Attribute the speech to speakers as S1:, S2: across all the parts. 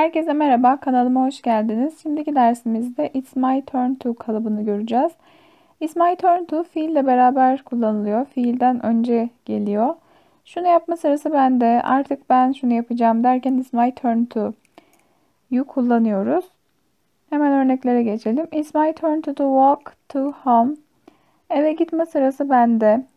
S1: Herkese merhaba, kanalıma hoş geldiniz. Şimdiki dersimizde It's my turn to kalıbını göreceğiz. It's my turn to fiille beraber kullanılıyor. Fiilden önce geliyor. Şunu yapma sırası bende. Artık ben şunu yapacağım derken It's my turn to you kullanıyoruz. Hemen örneklere geçelim. It's my turn to walk to home. Eve gitme sırası bende.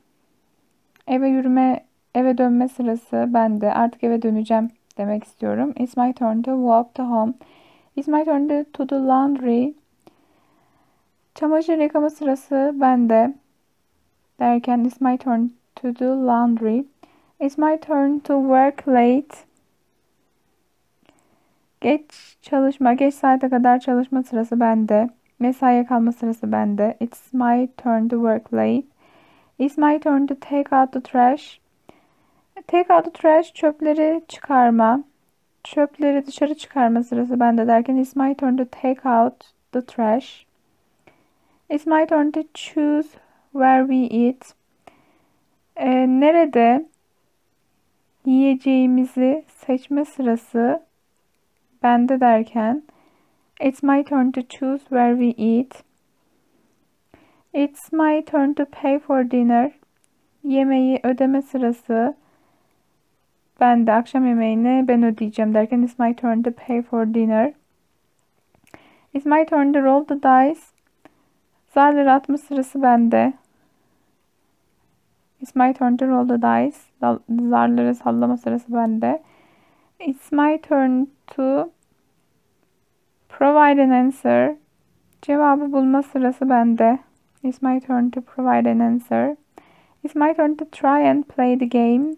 S1: Eve dönme sırası bende. Artık eve döneceğim demek istiyorum. It's my turn to walk to home. It's my turn to do laundry. Çamaşır yıkama sırası bende derken it's my turn to do laundry. It's my turn to work late. Geç saate kadar çalışma sırası bende. Mesaiye kalma sırası bende. It's my turn to work late. It's my turn to take out the trash. Take out the trash, çöpleri çıkarma. Çöpleri dışarı çıkarma sırası bende derken it's my turn to take out the trash. It's my turn to choose where we eat. Nerede yiyeceğimizi seçme sırası bende derken it's my turn to choose where we eat. It's my turn to pay for dinner. Yemeği ödeme sırası bende. Akşam yemeğini ben ödeyeceğim derken it's my turn to pay for dinner. It's my turn to roll the dice. Zarları atma sırası bende. It's my turn to roll the dice. Zarları sallama sırası bende. It's my turn to provide an answer. Cevabı bulma sırası bende. It's my turn to provide an answer. It's my turn to try and play the game.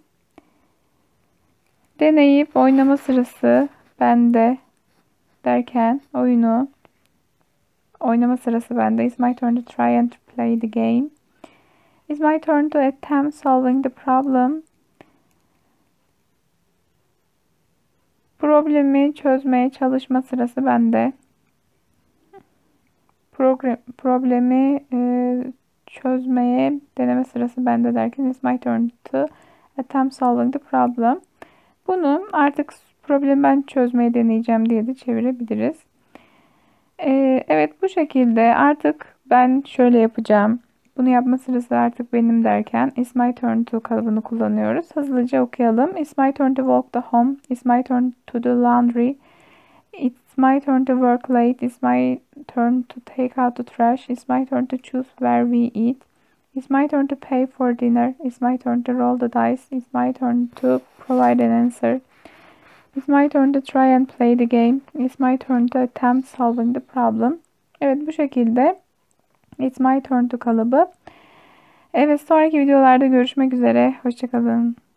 S1: Deneyip oynama sırası bende derken oyunu oynama sırası bende. It's my turn to try and play the game. It's my turn to attempt solving the problem. Problemi çözmeye çalışma sırası bende. Problemi çözmeye deneme sırası bende derken it's my turn to attempt solving the problem. Bunu artık problemi ben çözmeye deneyeceğim diye de çevirebiliriz. Evet, bu şekilde artık ben şöyle yapacağım. Bunu yapma sırası artık benim derken it's my turn to kalıbını kullanıyoruz. Hızlıca okuyalım. It's my turn to walk the home. It's my turn to do laundry. It's my turn to work late. It's my turn to take out the trash. It's my turn to choose where we eat. It's my turn to pay for dinner. It's my turn to roll the dice. It's my turn to provide an answer. It's my turn to try and play the game. It's my turn to attempt solving the problem. Evet, bu şekilde It's my turn to kalıbı. Evet, sonraki videolarda görüşmek üzere. Hoşça kalın.